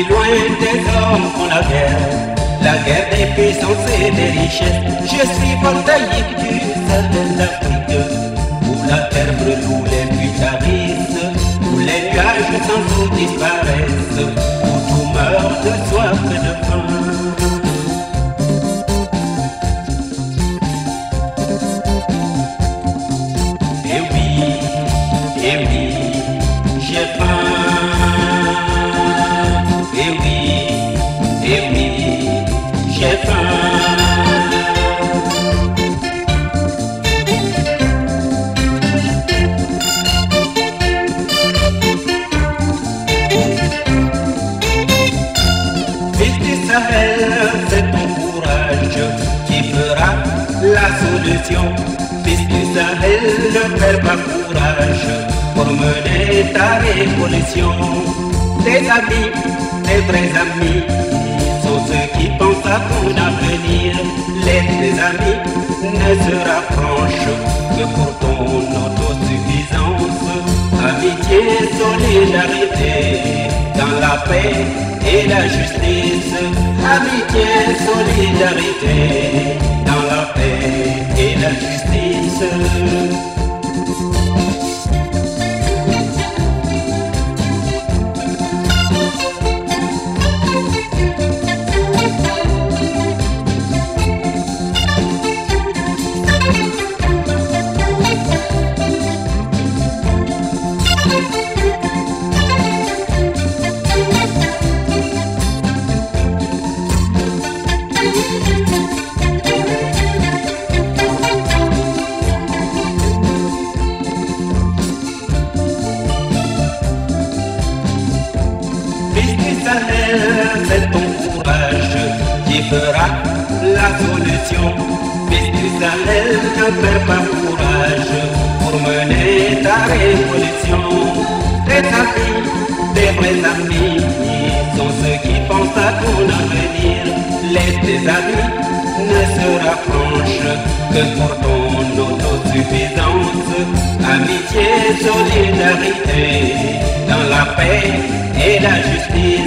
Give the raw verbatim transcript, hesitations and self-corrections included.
loin des hommes font la guerre, la guerre des puissances et des richesses. Je suis voltaïque du certain d'Afrique, où la terre brûle, où les pluies tarissent, où les nuages sans eau disparaissent, où tout meurt de soif et de faim. Et oui, et oui, j'ai faim. Et oui, et oui, j'ai faim. Fils du Sahel, c'est ton courage qui fera la solution. Fils du Sahel, ne perds pas courage pour mener ta révolution. Tes amis, tes vrais amis, sont ceux qui pensent à ton avenir. Les tes amis ne se rapprochent que pour ton autosuffisance. Amitié, solidarité, dans la paix et la justice. Amitié, solidarité, dans la paix et la justice. C'est ton courage qui fera la solution. Fils du Sahel, ne perds pas courage pour mener ta révolution. Tes amis, tes vrais amis, sont ceux qui pensent à ton avenir. Les tes amis ne se rapprochent que pour ton autosuffisance. Amitié, solidarité, dans la paix et la justice.